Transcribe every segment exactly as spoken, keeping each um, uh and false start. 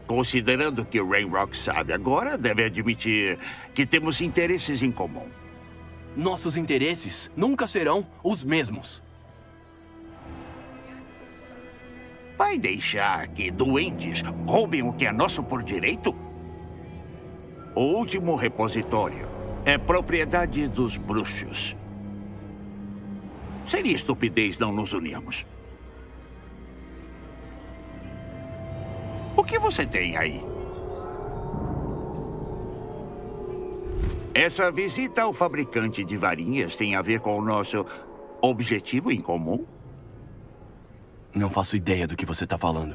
Considerando que o Ranrock sabe agora, deve admitir que temos interesses em comum. Nossos interesses nunca serão os mesmos. Vai deixar que doentes roubem o que é nosso por direito? O último repositório é propriedade dos bruxos. Seria estupidez não nos unirmos. O que você tem aí? Essa visita ao fabricante de varinhas tem a ver com o nosso objetivo em comum? Não faço ideia do que você está falando.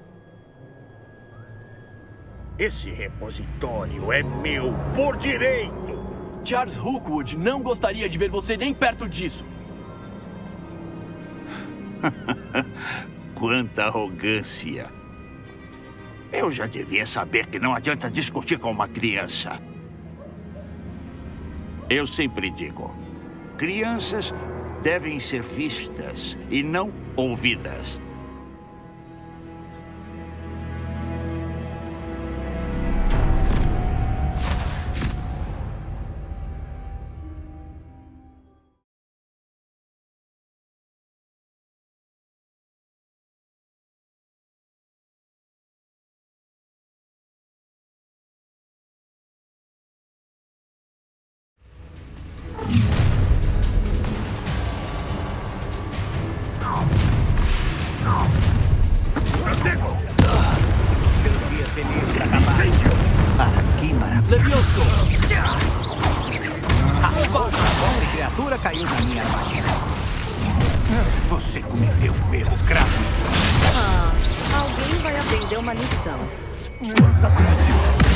Esse repositório é meu por direito! Charles Rookwood não gostaria de ver você nem perto disso. Quanta arrogância! Eu já devia saber que não adianta discutir com uma criança. Eu sempre digo, crianças devem ser vistas e não ouvidas. Seus dias felizes acabaram. Ah, que maravilha. Levioso! A pobre criatura caiu na minha armadilha. Você cometeu um erro grave. Ah, alguém vai aprender uma lição. Quanta cruz!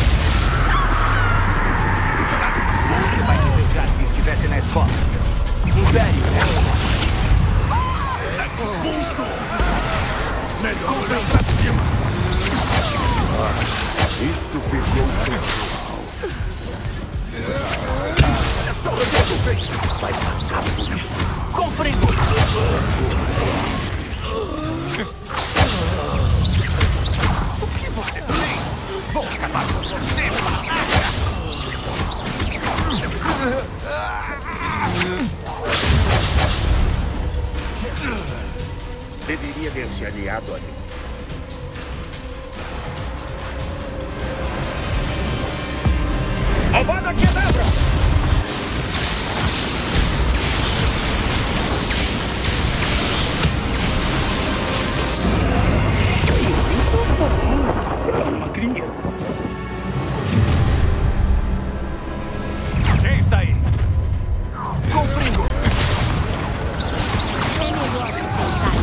Você vai desejar que estivesse na escola. Império! Pulso! Melhor olhar pra cima! Isso pegou o pessoal. Olha só o que eu fiz! Vai pagar por isso! Compreendo! O que você tem? Vou acabar com você, malaca! Deveria ter se aliado a mim. Avada Kedavra! Pra uma criança. Quem está aí? Comprindo! É melhor tentar.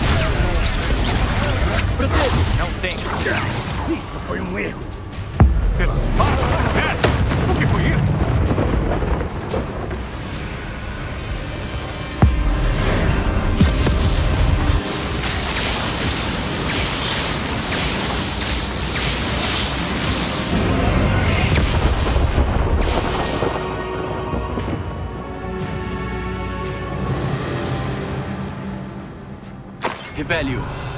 Protejo! Não tem. Isso foi um erro. Pelas patas de merda! O que foi isso? Revelio!